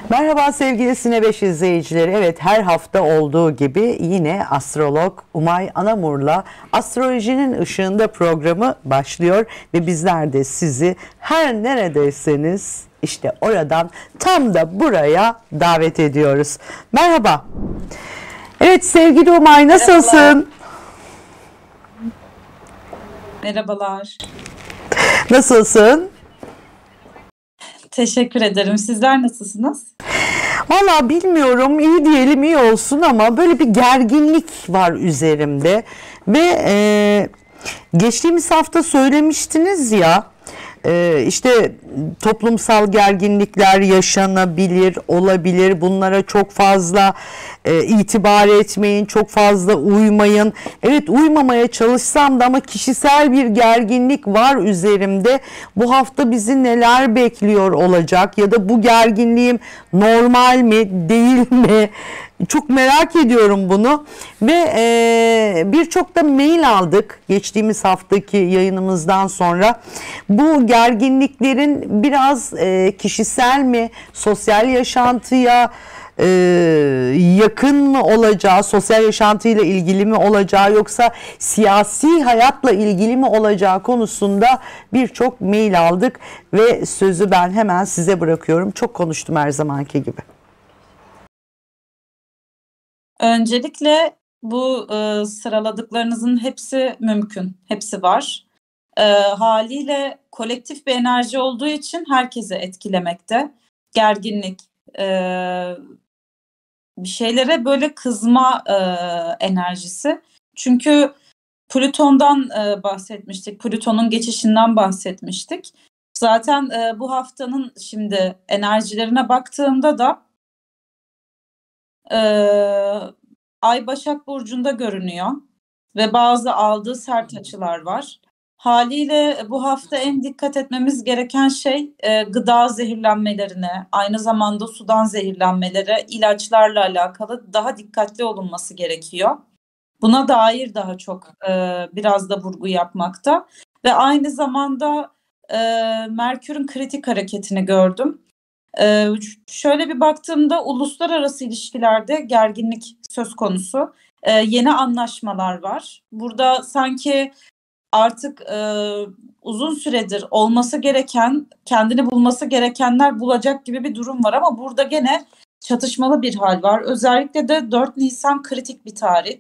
Merhaba sevgili Sine 5 izleyicileri. Evet, her hafta olduğu gibi yine astrolog Umay Anamur'la Astrolojinin Işığında programı başlıyor ve bizler de sizi her neredeyseniz işte oradan tam da buraya davet ediyoruz. Merhaba. Evet sevgili Umay, nasılsın? Merhabalar. Nasılsın? Teşekkür ederim. Sizler nasılsınız? Valla bilmiyorum, iyi diyelim iyi olsun ama böyle bir gerginlik var üzerimde ve geçtiğimiz hafta söylemiştiniz ya, işte toplumsal gerginlikler yaşanabilir, olabilir. Bunlara çok fazla itibar etmeyin, çok fazla uymayın. Evet, uymamaya çalışsam da ama kişisel bir gerginlik var üzerimde. Bu hafta bizi neler bekliyor olacak ya da bu gerginliğim normal mi, değil mi? Çok merak ediyorum bunu ve birçok da mail aldık geçtiğimiz haftaki yayınımızdan sonra. Bu gerginliklerin biraz kişisel mi, sosyal yaşantıya yakın mı olacağı, sosyal yaşantıyla ilgili mi olacağı yoksa siyasi hayatla ilgili mi olacağı konusunda birçok mail aldık ve sözü ben hemen size bırakıyorum. Çok konuştum her zamanki gibi. Öncelikle bu sıraladıklarınızın hepsi mümkün. Hepsi var. Haliyle kolektif bir enerji olduğu için herkese etkilemekte. Gerginlik, bir şeylere böyle kızma enerjisi. Çünkü Plüton'dan bahsetmiştik. Plüton'un geçişinden bahsetmiştik. Zaten bu haftanın şimdi enerjilerine baktığımda da Ay Başak Burcu'nda görünüyor ve bazı aldığı sert açılar var. Haliyle bu hafta en dikkat etmemiz gereken şey gıda zehirlenmelerine, aynı zamanda sudan zehirlenmelere, ilaçlarla alakalı daha dikkatli olunması gerekiyor. Buna dair daha çok biraz da vurgu yapmakta ve aynı zamanda Merkür'ün kritik hareketini gördüm. Şöyle bir baktığımda uluslararası ilişkilerde gerginlik söz konusu. Yeni anlaşmalar var. Burada sanki artık uzun süredir olması gereken, kendini bulması gerekenler bulacak gibi bir durum var ama burada gene çatışmalı bir hal var. Özellikle de 4 Nisan kritik bir tarih.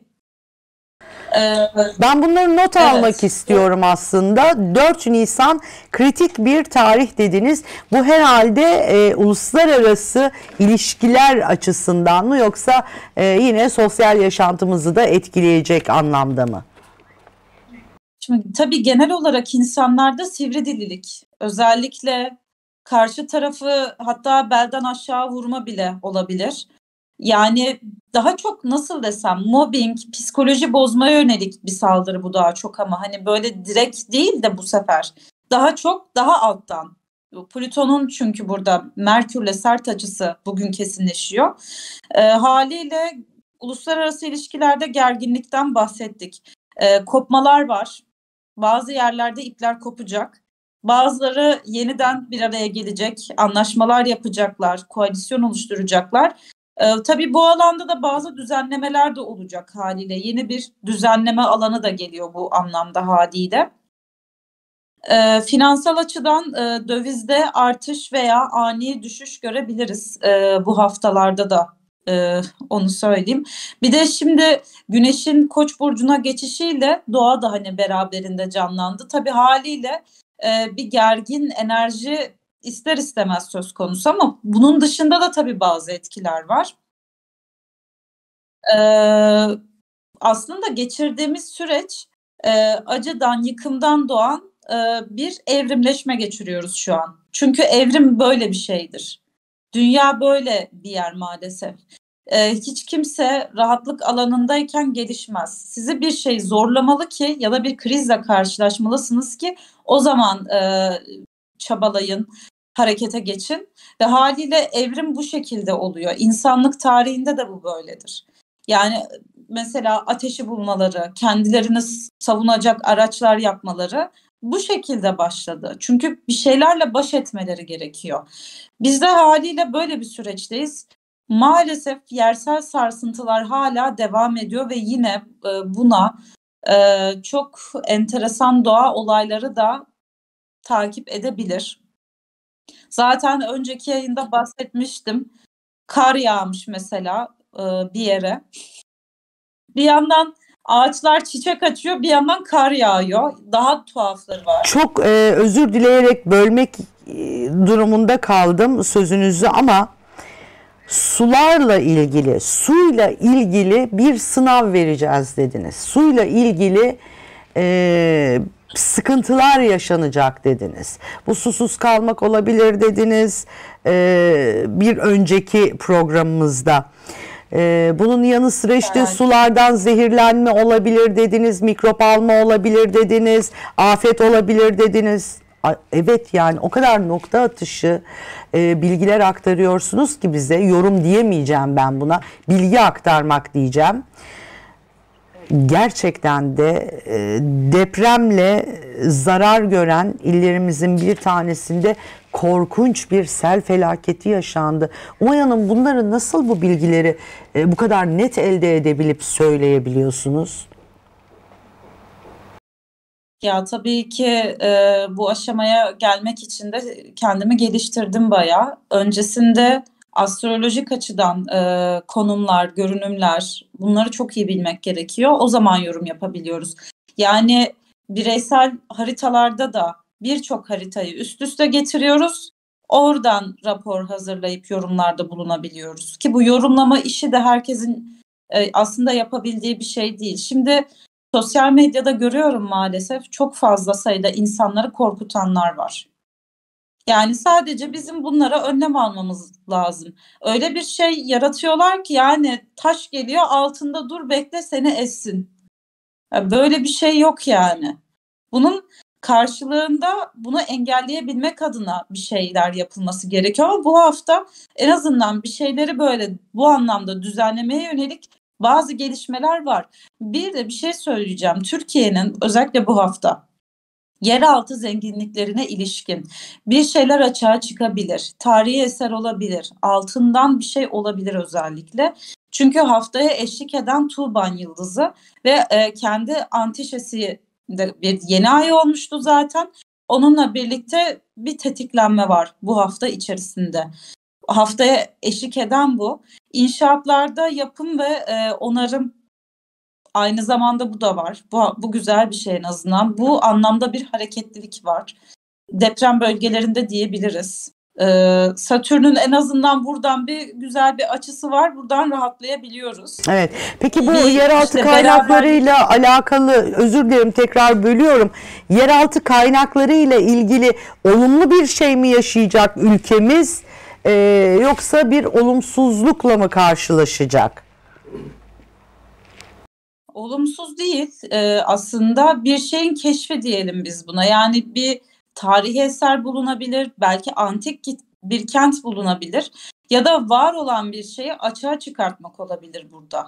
Ben bunları not almak istiyorum aslında. 4 Nisan kritik bir tarih dediniz. Bu herhalde uluslararası ilişkiler açısından mı yoksa yine sosyal yaşantımızı da etkileyecek anlamda mı? Şimdi tabii genel olarak insanlarda sivri özellikle karşı tarafı hatta belden aşağı vurma bile olabilir. Yani daha çok nasıl desem mobbing, psikoloji bozmaya yönelik bir saldırı bu daha çok ama hani böyle direkt değil de bu sefer daha çok daha alttan. Plüton'un çünkü burada Merkür'le sert açısı bugün kesinleşiyor. Haliyle uluslararası ilişkilerde gerginlikten bahsettik. Kopmalar var. Bazı yerlerde ipler kopacak. Bazıları yeniden bir araya gelecek, anlaşmalar yapacaklar, koalisyon oluşturacaklar. Tabii bu alanda da bazı düzenlemeler de olacak haliyle. Yeni bir düzenleme alanı da geliyor bu anlamda haliyle. Finansal açıdan dövizde artış veya ani düşüş görebiliriz bu haftalarda da. Onu söyleyeyim. Bir de şimdi Güneş'in Koç burcuna geçişiyle Doğa da hani beraberinde canlandı. Tabii haliyle bir gergin enerji ister istemez söz konusu ama bunun dışında da tabii bazı etkiler var. Aslında geçirdiğimiz süreç acıdan, yıkımdan doğan bir evrimleşme geçiriyoruz şu an. Çünkü evrim böyle bir şeydir. Dünya böyle bir yer maalesef. Hiç kimse rahatlık alanındayken gelişmez. Sizi bir şey zorlamalı ki ya da bir krizle karşılaşmalısınız ki o zaman çabalayın, harekete geçin. Ve haliyle evrim bu şekilde oluyor. İnsanlık tarihinde de bu böyledir. Yani mesela ateşi bulmaları, kendilerini savunacak araçlar yapmaları bu şekilde başladı. Çünkü bir şeylerle baş etmeleri gerekiyor. Biz de haliyle böyle bir süreçteyiz. Maalesef yersel sarsıntılar hala devam ediyor ve yine buna çok enteresan doğa olayları da takip edebilir. Zaten önceki yayında bahsetmiştim. Kar yağmış mesela bir yere. Bir yandan ağaçlar çiçek açıyor, bir yandan kar yağıyor. Daha tuhafları var. Çok özür dileyerek bölmek durumunda kaldım sözünüzü ama sularla ilgili, suyla ilgili bir sınav vereceğiz dediniz. Suyla ilgili sıkıntılar yaşanacak dediniz. Bu susuz kalmak olabilir dediniz bir önceki programımızda. Bunun yanı sıra işte Evet. sulardan zehirlenme olabilir dediniz, mikrop alma olabilir dediniz, afet olabilir dediniz. Evet, yani o kadar nokta atışı bilgiler aktarıyorsunuz ki bize, yorum diyemeyeceğim ben buna, bilgi aktarmak diyeceğim. Gerçekten de depremle zarar gören illerimizin bir tanesinde korkunç bir sel felaketi yaşandı. Umay Hanım, bunları nasıl, bu bilgileri bu kadar net elde edebilip söyleyebiliyorsunuz? Ya tabii ki bu aşamaya gelmek için de kendimi geliştirdim bayağı. Öncesinde astrolojik açıdan konumlar, görünümler, bunları çok iyi bilmek gerekiyor. O zaman yorum yapabiliyoruz. Yani bireysel haritalarda da birçok haritayı üst üste getiriyoruz. Oradan rapor hazırlayıp yorumlarda bulunabiliyoruz. Ki bu yorumlama işi de herkesin aslında yapabildiği bir şey değil. Şimdi sosyal medyada görüyorum maalesef çok fazla sayıda insanları korkutanlar var. Yani sadece bizim bunlara önlem almamız lazım. Öyle bir şey yaratıyorlar ki yani taş geliyor altında dur bekle seni essin. Ya böyle bir şey yok yani. Bunun karşılığında bunu engelleyebilmek adına bir şeyler yapılması gerekiyor. Ama bu hafta en azından bir şeyleri böyle bu anlamda düzenlemeye yönelik bazı gelişmeler var. Bir de bir şey söyleyeceğim. Türkiye'nin özellikle bu hafta yeraltı zenginliklerine ilişkin bir şeyler açığa çıkabilir. Tarihi eser olabilir. Altından bir şey olabilir özellikle. Çünkü haftaya eşlik eden Tuğban Yıldızı ve kendi antişesi de bir yeni ay olmuştu zaten. Onunla birlikte bir tetiklenme var bu hafta içerisinde. Haftaya eşlik eden bu. İnşaatlarda yapım ve onarım aynı zamanda bu da var. Bu güzel bir şey en azından. Bu anlamda bir hareketlilik var. Deprem bölgelerinde diyebiliriz. Satürn'ün en azından buradan bir güzel bir açısı var. Buradan rahatlayabiliyoruz. Evet. Peki bu Bir yeraltı işte kaynaklarıyla alakalı, özür dilerim tekrar bölüyorum. Yeraltı kaynaklarıyla ilgili olumlu bir şey mi yaşayacak ülkemiz, yoksa bir olumsuzlukla mı karşılaşacak? olumsuz değil. Aslında bir şeyin keşfi diyelim biz buna. Yani bir tarihi eser bulunabilir, belki antik bir kent bulunabilir ya da var olan bir şeyi açığa çıkartmak olabilir burada.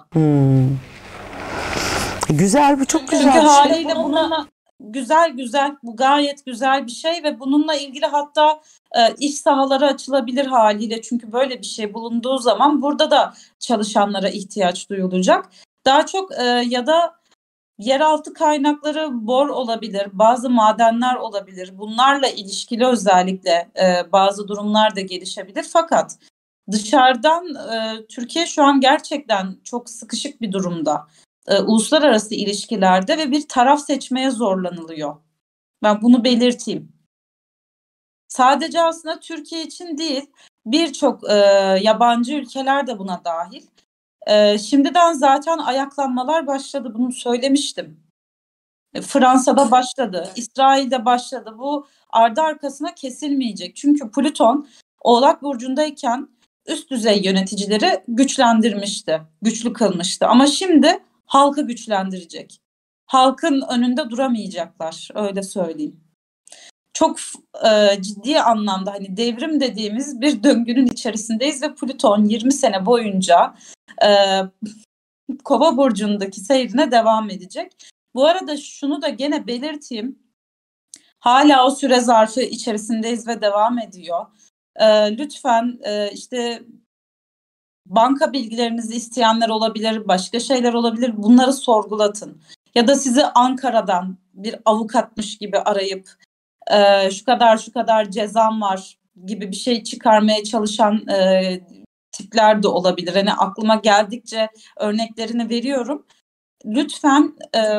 Güzel, bu çok güzel Çünkü bir şey. haliyle bununla güzel bu gayet güzel bir şey ve bununla ilgili hatta iş sahaları açılabilir haliyle. Çünkü böyle bir şey bulunduğu zaman burada da çalışanlara ihtiyaç duyulacak. Daha çok ya da yeraltı kaynakları bor olabilir, bazı madenler olabilir. Bunlarla ilişkili özellikle bazı durumlar da gelişebilir. Fakat dışarıdan Türkiye şu an gerçekten çok sıkışık bir durumda. Uluslararası ilişkilerde ve bir taraf seçmeye zorlanılıyor. Ben bunu belirteyim. Sadece aslında Türkiye için değil, birçok yabancı ülkeler de buna dahil. Şimdiden zaten ayaklanmalar başladı. Bunu söylemiştim. Fransa'da başladı, İsrail'de başladı. Bu ardı arkasına kesilmeyecek. Çünkü Plüton Oğlak Burcu'ndayken üst düzey yöneticileri güçlendirmişti, güçlü kılmıştı. Ama şimdi halkı güçlendirecek. Halkın önünde duramayacaklar, öyle söyleyeyim. Çok ciddi anlamda hani devrim dediğimiz bir döngünün içerisindeyiz ve Plüton 20 sene boyunca e, Kova burcundaki seyrine devam edecek. Bu arada şunu da gene belirteyim. Hala o süre zarfı içerisindeyiz ve devam ediyor. Lütfen işte banka bilgilerinizi isteyenler olabilir, başka şeyler olabilir. Bunları sorgulatın. Ya da sizi Ankara'dan bir avukatmış gibi arayıp şu kadar cezam var gibi bir şey çıkarmaya çalışan tipler de olabilir. Hani aklıma geldikçe örneklerini veriyorum. Lütfen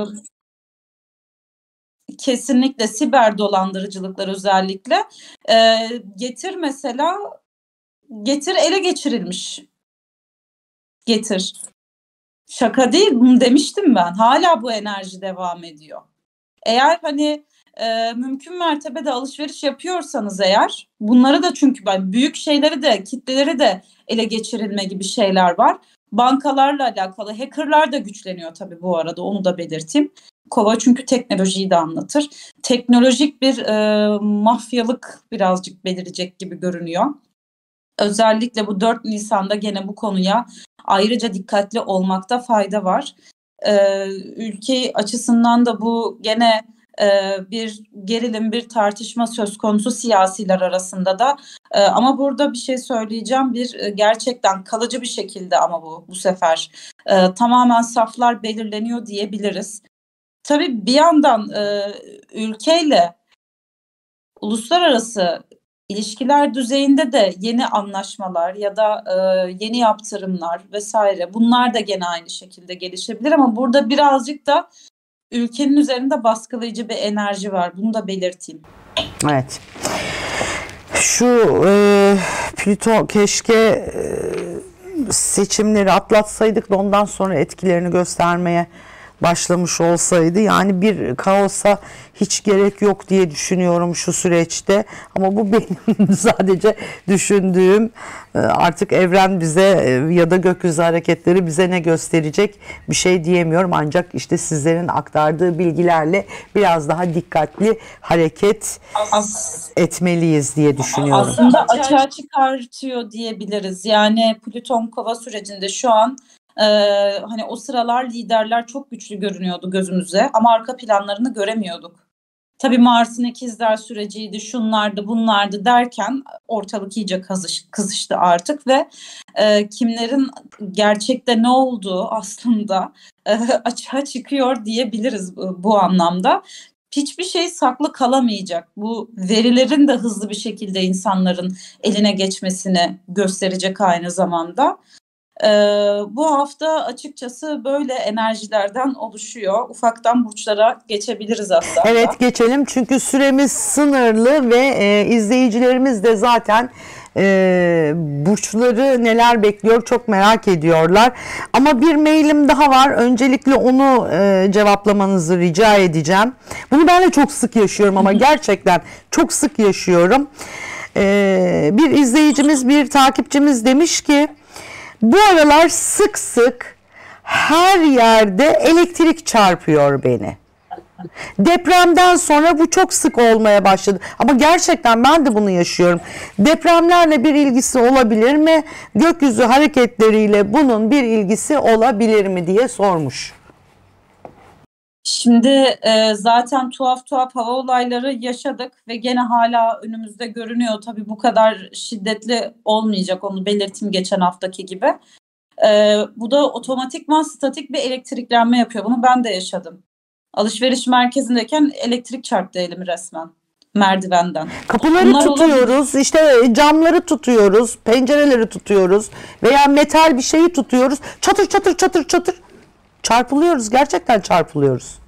kesinlikle siber dolandırıcılıklar özellikle getir mesela ele geçirilmiş. Getir. Şaka değil, bunu demiştim ben. Hala bu enerji devam ediyor. Eğer hani mümkün mertebede alışveriş yapıyorsanız eğer, bunları da, çünkü ben büyük şeyleri de, kitleleri de ele geçirilme gibi şeyler var. Bankalarla alakalı hackerlar da güçleniyor tabii bu arada, onu da belirteyim. Kova çünkü teknolojiyi de anlatır. Teknolojik bir mafyalık birazcık belirecek gibi görünüyor. Özellikle bu 4 Nisan'da gene bu konuya ayrıca dikkatli olmakta fayda var. Ülke açısından da bu gene bir gerilim, bir tartışma söz konusu siyasiler arasında da. Ama burada bir şey söyleyeceğim. Gerçekten kalıcı bir şekilde, ama bu sefer tamamen saflar belirleniyor diyebiliriz. Tabii bir yandan ülkeyle uluslararası ilişkiler düzeyinde de yeni anlaşmalar ya da yeni yaptırımlar vesaire, bunlar da gene aynı şekilde gelişebilir, ama burada birazcık da ülkenin üzerinde baskılayıcı bir enerji var. Bunu da belirteyim. Evet. Şu Plüton keşke seçimleri atlatsaydık da ondan sonra etkilerini göstermeye başlamış olsaydı. Yani bir kaosa hiç gerek yok diye düşünüyorum şu süreçte. Ama bu benim sadece düşündüğüm. Artık evren bize ya da gökyüzü hareketleri bize ne gösterecek bir şey diyemiyorum. Ancak işte sizlerin aktardığı bilgilerle biraz daha dikkatli hareket etmeliyiz diye düşünüyorum. Aslında açığa çıkartıyor diyebiliriz. Yani Plüton Kova sürecinde şu an hani o sıralar liderler çok güçlü görünüyordu gözümüze, ama arka planlarını göremiyorduk. Tabii Mars'ın ikizler süreciydi, şunlardı, bunlardı derken ortalık iyice kızıştı artık ve kimlerin gerçekte ne olduğu aslında açığa çıkıyor diyebiliriz bu anlamda. Hiçbir şey saklı kalamayacak. Bu verilerin de hızlı bir şekilde insanların eline geçmesini gösterecek aynı zamanda. Bu hafta açıkçası böyle enerjilerden oluşuyor. Ufaktan burçlara geçebiliriz aslında. Evet, geçelim çünkü süremiz sınırlı ve izleyicilerimiz de zaten burçları neler bekliyor çok merak ediyorlar. Ama bir mailim daha var. Öncelikle onu cevaplamanızı rica edeceğim. Bunu ben de çok sık yaşıyorum ama gerçekten çok sık yaşıyorum. Bir izleyicimiz, bir takipçimiz demiş ki bu aralar sık sık her yerde elektrik çarpıyor beni. Depremden sonra bu çok sık olmaya başladı. Ama gerçekten ben de bunu yaşıyorum. Depremlerle bir ilgisi olabilir mi? Gökyüzü hareketleriyle bunun bir ilgisi olabilir mi diye sormuş. Şimdi zaten tuhaf hava olayları yaşadık ve gene hala önümüzde görünüyor. Tabii bu kadar şiddetli olmayacak, onu belirttim geçen haftaki gibi. Bu da otomatikman statik bir elektriklenme yapıyor. Bunu ben de yaşadım. Alışveriş merkezindeyken elektrik çarptı elimi resmen merdivenden. Kapıları Bunlar tutuyoruz, olabilir. işte camları tutuyoruz, pencereleri tutuyoruz veya metal bir şeyi tutuyoruz. Çatır çatır çatır çatır çarpılıyoruz, gerçekten çarpılıyoruz.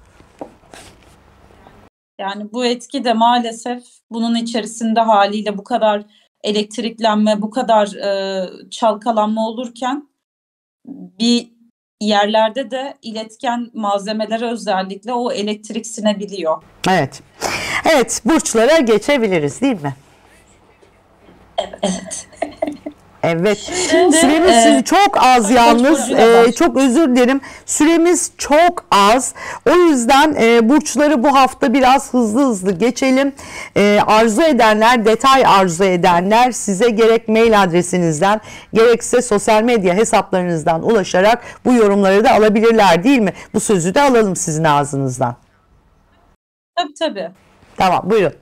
Yani bu etki de maalesef bunun içerisinde haliyle bu kadar elektriklenme, bu kadar çalkalanma olurken bir yerlerde de iletken malzemelere özellikle o elektrik sinebiliyor. Evet. Evet, burçlara geçebiliriz değil mi? Evet. Evet. Şimdi, süremiz çok az yalnız. burcuyla Çok özür dilerim. Süremiz çok az. O yüzden burçları bu hafta biraz hızlı geçelim. Arzu edenler, detay arzu edenler size gerek mail adresinizden gerekse sosyal medya hesaplarınızdan ulaşarak bu yorumları da alabilirler değil mi? Bu sözü de alalım sizin ağzınızdan. Tabii. Tamam, buyurun.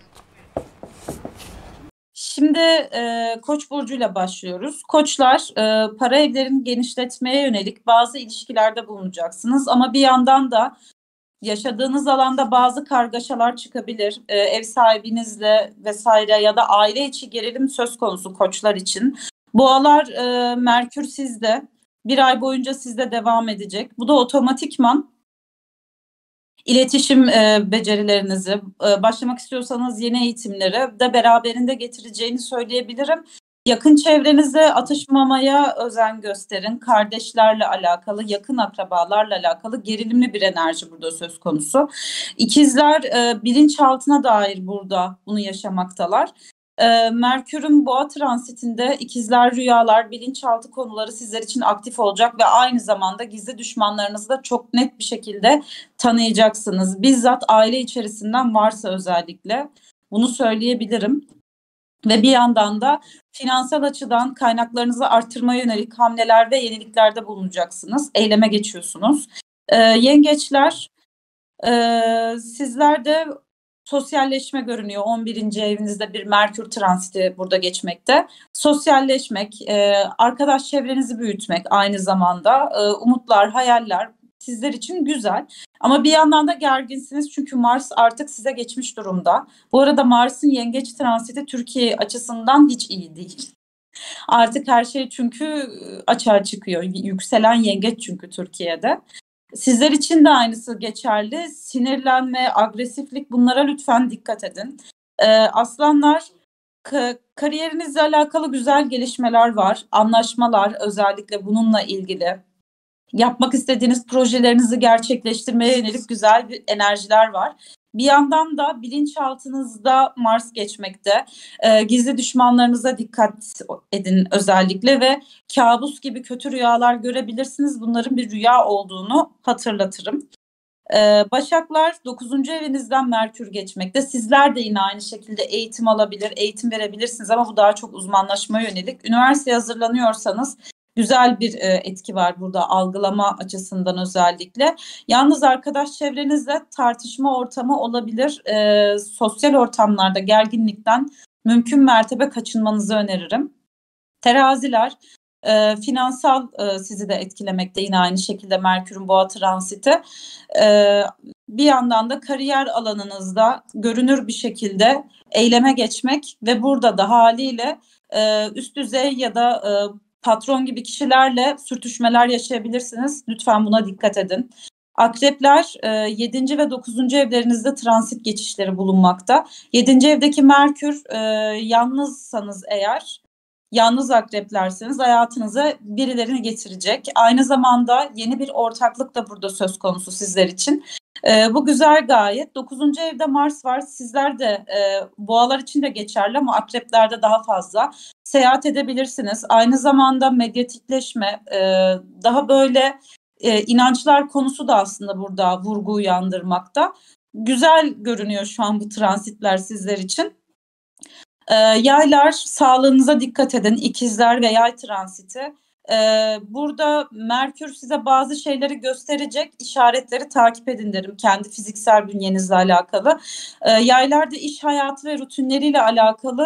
Şimdi Koç burcuyla başlıyoruz. Koçlar, para evlerini genişletmeye yönelik bazı ilişkilerde bulunacaksınız ama bir yandan da yaşadığınız alanda bazı kargaşalar çıkabilir. Ev sahibinizle vesaire ya da aile içi gerilim söz konusu koçlar için. Boğalar, Merkür sizde. Bir ay boyunca sizde devam edecek. Bu da otomatikman iletişim becerilerinizi, başlamak istiyorsanız yeni eğitimleri de beraberinde getireceğini söyleyebilirim. Yakın çevrenizde atışmamaya özen gösterin. Kardeşlerle alakalı, yakın akrabalarla alakalı gerilimli bir enerji burada söz konusu. İkizler, bilinçaltına dair burada bunu yaşamaktalar. Merkür'ün boğa transitinde ikizler, rüyalar, bilinçaltı konuları sizler için aktif olacak ve aynı zamanda gizli düşmanlarınızı da çok net bir şekilde tanıyacaksınız. Bizzat aile içerisinden varsa özellikle bunu söyleyebilirim. Ve bir yandan da finansal açıdan kaynaklarınızı artırmaya yönelik hamleler ve yeniliklerde bulunacaksınız. Eyleme geçiyorsunuz. Yengeçler, sizler de sosyalleşme görünüyor. 11. evinizde bir Merkür transiti burada geçmekte. Sosyalleşmek, arkadaş çevrenizi büyütmek aynı zamanda umutlar, hayaller sizler için güzel. Ama bir yandan da gerginsiniz çünkü Mars artık size geçmiş durumda. Bu arada Mars'ın yengeç transiti Türkiye açısından hiç iyi değil. Artık her şey çünkü açığa çıkıyor. Yükselen yengeç çünkü Türkiye'de. Sizler için de aynısı geçerli. Sinirlenme, agresiflik, bunlara lütfen dikkat edin. Aslanlar, kariyerinizle alakalı güzel gelişmeler var. Anlaşmalar özellikle bununla ilgili. Yapmak istediğiniz projelerinizi gerçekleştirmeye yönelik güzel bir enerjiler var. Bir yandan da bilinçaltınızda Mars geçmekte. Gizli düşmanlarınıza dikkat edin özellikle ve kabus gibi kötü rüyalar görebilirsiniz. Bunların bir rüya olduğunu hatırlatırım. Başaklar, 9. evinizden Merkür geçmekte. Sizler de yine aynı şekilde eğitim alabilir, eğitim verebilirsiniz ama bu daha çok uzmanlaşmaya yönelik. Üniversiteye hazırlanıyorsanız güzel bir etki var burada algılama açısından özellikle. Yalnız arkadaş çevrenizle tartışma ortamı olabilir. Sosyal ortamlarda gerginlikten mümkün mertebe kaçınmanızı öneririm. Teraziler, finansal sizi de etkilemekte yine aynı şekilde Merkür'ün boğa transiti. Bir yandan da kariyer alanınızda görünür bir şekilde eyleme geçmek ve burada da haliyle üst düzey ya da patron gibi kişilerle sürtüşmeler yaşayabilirsiniz. Lütfen buna dikkat edin. Akrepler, 7. ve 9. evlerinizde transit geçişleri bulunmakta. 7. evdeki Merkür, yalnızsanız eğer, yalnız akreplerseniz hayatınıza birilerini getirecek. Aynı zamanda yeni bir ortaklık da burada söz konusu sizler için. Bu güzel gayet. 9. evde Mars var. Sizler de boğalar için de geçerli ama akreplerde daha fazla. Seyahat edebilirsiniz. Aynı zamanda medyatikleşme, daha böyle inançlar konusu da aslında burada vurgu uyandırmakta. Güzel görünüyor şu an bu transitler sizler için. Yaylar, sağlığınıza dikkat edin. İkizler ve yay transiti. Burada Merkür size bazı şeyleri gösterecek, işaretleri takip edin derim kendi fiziksel bünyenizle alakalı. Yaylarda iş hayatı ve rutinleriyle alakalı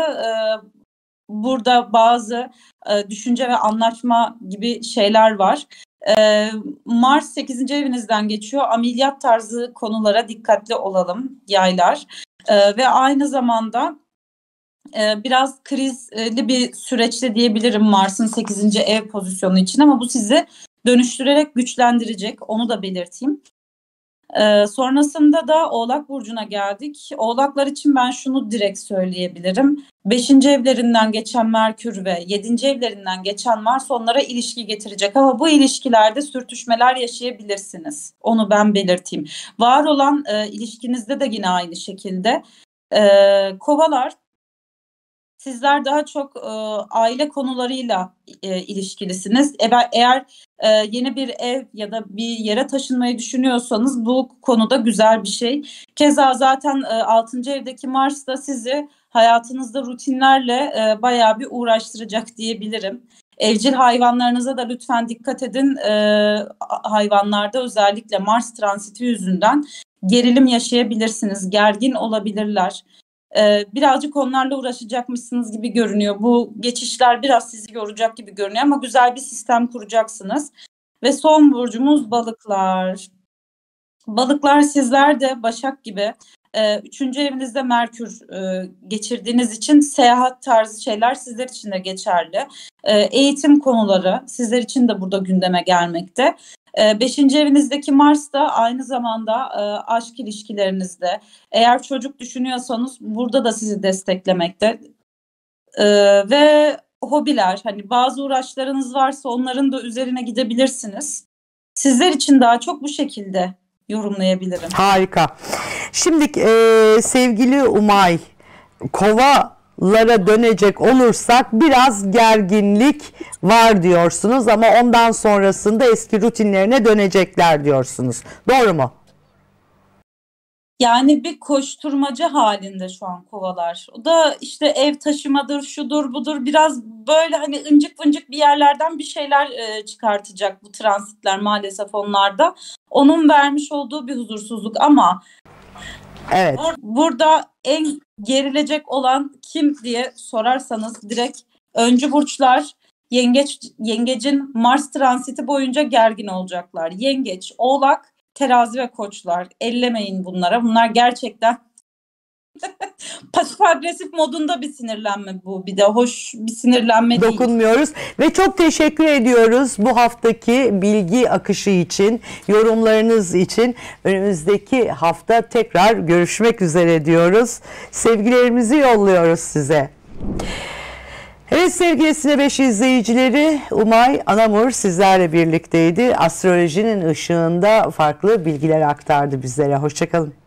burada bazı düşünce ve anlaşma gibi şeyler var. Mars 8. evinizden geçiyor. Ameliyat tarzı konulara dikkatli olalım yaylar. Ve aynı zamanda biraz krizli bir süreçte diyebilirim Mars'ın 8. ev pozisyonu için ama bu sizi dönüştürerek güçlendirecek. Onu da belirteyim. Sonrasında da Oğlak Burcu'na geldik. Oğlaklar için ben şunu direkt söyleyebilirim. 5. evlerinden geçen Merkür ve 7. evlerinden geçen Mars onlara ilişki getirecek. Ama bu ilişkilerde sürtüşmeler yaşayabilirsiniz. Onu ben belirteyim. Var olan ilişkinizde de yine aynı şekilde. Kovalar, sizler daha çok aile konularıyla ilişkilisiniz. Eğer yeni bir ev ya da bir yere taşınmayı düşünüyorsanız bu konuda güzel bir şey. Keza zaten 6. evdeki Mars da sizi hayatınızda rutinlerle bayağı bir uğraştıracak diyebilirim. Evcil hayvanlarınıza da lütfen dikkat edin. Hayvanlarda özellikle Mars transiti yüzünden gerilim yaşayabilirsiniz, gergin olabilirler. Birazcık onlarla uğraşacakmışsınız gibi görünüyor. Bu geçişler biraz sizi yoracak gibi görünüyor ama güzel bir sistem kuracaksınız. Ve son burcumuz balıklar. Balıklar, sizler de Başak gibi 3. evinizde Merkür geçirdiğiniz için seyahat tarzı şeyler sizler için de geçerli. Eğitim konuları sizler için de burada gündeme gelmekte. 5. evinizdeki Mars da aynı zamanda aşk ilişkilerinizde. Eğer çocuk düşünüyorsanız burada da sizi desteklemekte. Ve hobiler, hani bazı uğraşlarınız varsa onların da üzerine gidebilirsiniz. Sizler için daha çok bu şekilde yorumlayabilirim. Harika. Şimdi sevgili Umay, kovalara dönecek olursak biraz gerginlik var diyorsunuz ama ondan sonrasında eski rutinlerine dönecekler diyorsunuz. Doğru mu? Yani bir koşturmaca halinde şu an kovalar. O da işte ev taşımadır, şudur budur, biraz böyle hani ıncık vıncık bir yerlerden bir şeyler çıkartacak bu transitler maalesef onlarda. Onun vermiş olduğu bir huzursuzluk ama evet, burada en gerilecek olan kim diye sorarsanız direkt öncü burçlar. Yengecin Mars transiti boyunca gergin olacaklar. Yengeç, Oğlak, Terazi ve Koçlar. Ellemeyin bunlara. Bunlar gerçekten pasif agresif modunda bir sinirlenme bu. Bir de hoş bir sinirlenme değil. dokunmuyoruz ve çok teşekkür ediyoruz bu haftaki bilgi akışı için, yorumlarınız için. Önümüzdeki hafta tekrar görüşmek üzere diyoruz. Sevgilerimizi yolluyoruz size. Evet sevgili Sine 5 izleyicileri, Umay Anamur sizlerle birlikteydi. Astrolojinin ışığında farklı bilgiler aktardı bizlere. Hoşça kalın.